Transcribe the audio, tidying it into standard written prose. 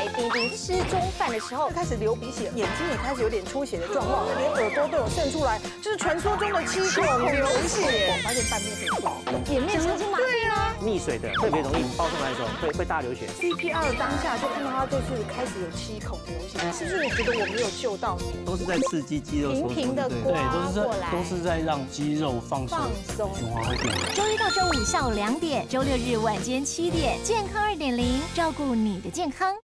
丁丁吃中饭的时候开始流鼻血，眼睛也开始有点出血的状况，连耳朵都有渗出来，就是传说中的七孔流血。发现半边脸爆， 颜面神经麻痹啊。 溺水的特别容易抱上来的时候会大流血。 CPR 当下就看到他就是开始有7孔流血，是不是你觉得我没有救到你？ 都是在刺激肌肉收缩， 平的对， 过来都是在让肌肉放松，循环会变好。 周一到周五下午2点，周六日晚间7点，健康2.0，照顾你的健康。